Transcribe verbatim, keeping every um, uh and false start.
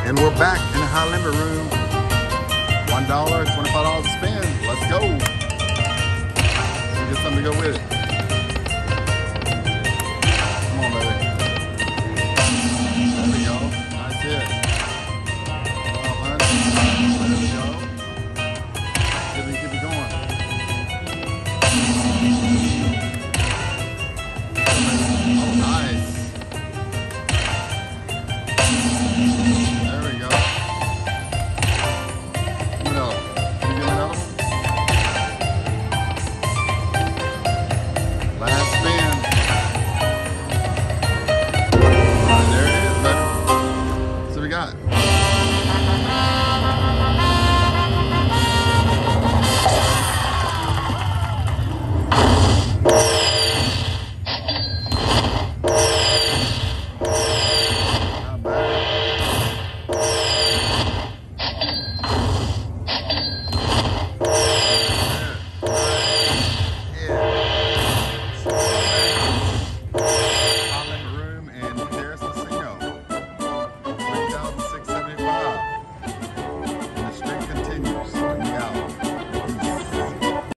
And we're back in the high limit room. One dollar, twenty-five dollars to spend. Let's go. We get something to go with it.